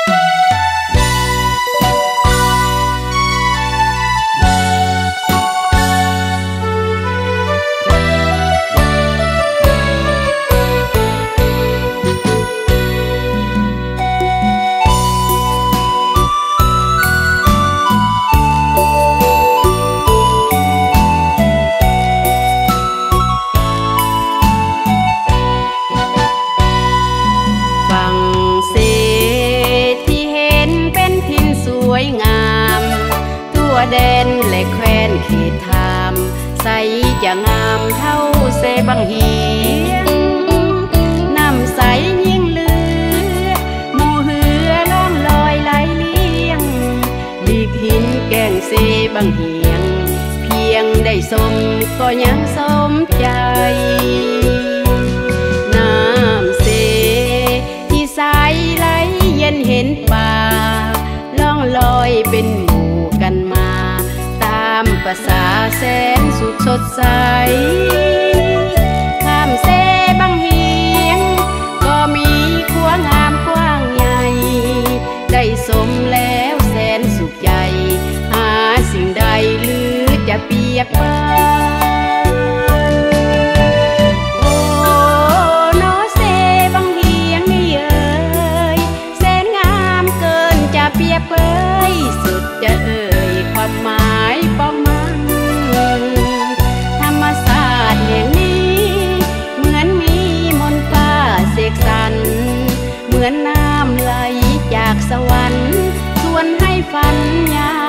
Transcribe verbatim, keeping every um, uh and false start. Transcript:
แดนและแคว้นเขตทามใสจะงามเท่าเสบังเฮียงน้ำใสยิ่งเลือหมู่เหือล่องลอยไหลเลี้ยงลีกหินแก่งเสบังเฮียงเพียงได้สมก็ยังสมใจน้ำเสที่ใสไหลเย็นเห็นป่าล่องลอยเป็นกันมาตามภาษาแสนสุขสดใสข้ามเสบังเฮียงก็มีขัวงามกว้างใหญ่ได้สมแล้วแสนสุขใจหาสิ่งใดหรือจะเปรียบปานโอ้นอเสบังเฮียงนี่เอ่ยแสนงามเกินจะเปรียบเปยสุดจะเอ่ยความหมายป้องมันธรรมศาสตร์แห่งนี้เหมือนมีมนต์ฟ้าเสกสรรเหมือนน้ำไหลจากสวรรค์ชวนให้ฝันยา